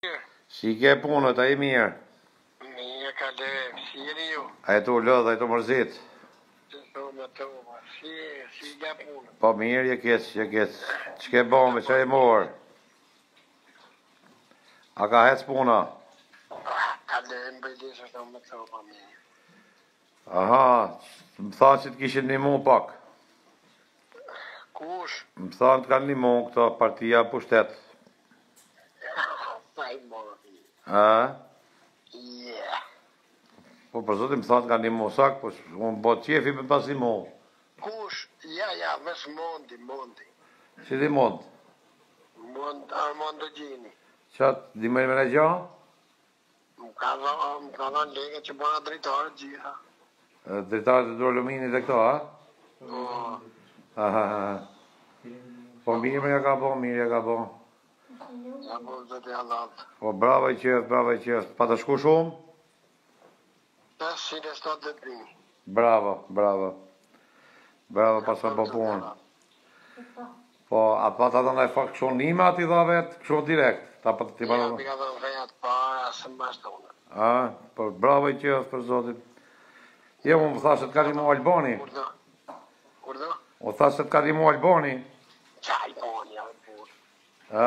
Si ke punët, a i mirë? Mirë ka lëmë, si jeni ju? A e tu lodh, a e tu mërzit? Që thonë të ma, si ka punë? Po mirë, je keq. Që ke bombe, që e morë? A ka hec puna? Ka lëmë bëjlisë të më të ma mirë. Aha, më thanë që të kishin një mu pak. Kush? Më thanë të kanë një mu këto partia pushtet. Pa i mori. A? Yeah. Po për zotin më thanë të kanë një mu sak, po unë bot qefi për pas një mu. Kush? Ja, mes mondi. Që di mund? Armando Gjini. Qatë, di më në gjo? Më ka dhënë lege që bëna drejtarë gjitha. Dritarët e Durluminit e këto, a? Aha. Po mirë ja ka bo, Ja po të të allatë. Po bravo i qef. Pa të shku shumë? 570.000. Bravo, pa sa po punë. Po, atë pa të dhënë e fakt kështu nime ati dha vetë, kështu direkt. Ta pa të tipa Ja, mi ka dhënë vejat para, se më bashtonë. A, po bravo i qef për zotit. Jo, më thashe të ka rimu Albani. Kurdo? O thashe të ka rimu Albani. Qa Albani, Albani. A?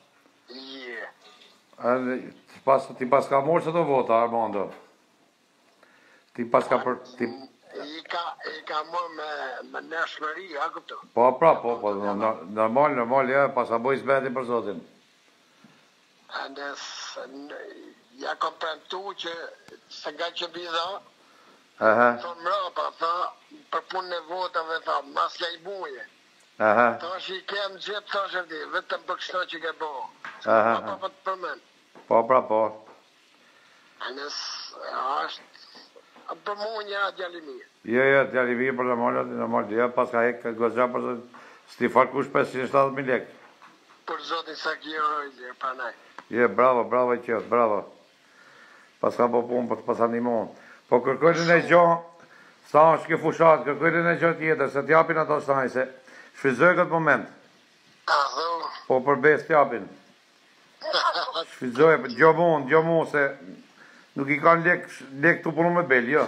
Yeah. Ti pas ka morë që të vota, Armando? Ti pas ka për... I ka morë me nëshmëri, a këpto? Po, normal, ja, pas ka boj zbeti për zotin. Andes, ja kom premtu që se nga që bidha, thonë mrapa, tha, për punë në votave, tha, mas ja i buje. Tha që i kemë gjithë, tha që di, vetëm për kështo që ke bo. Pa të përmen. Po. Andes, është, për mu një djalimi. Jo, djalimi për normal, ja, pas ka hek gozja për zotin, s'ti farë kush 570.000 lek. Për zotin sa kjo rojtë, pra nej. Je, bravo i qef, bravo. Pas ka po punë, pas ka animon. Po kërkojnë në gjo, sa është ke fushat, kërkojnë në gjo tjetër, se t'japin ato staj, se shfizoj këtë moment. Po për bes t'japin. Shfizoj, gjo mu, se nuk i kanë lek t'u punu me bel, jo.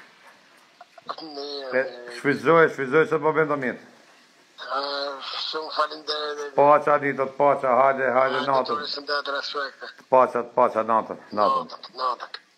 Shfizoj se po bëndë të mitë. Shumë falinderit. Paqa ditët, hajde natën. Turisëm dhe të respekte. Paqa natën.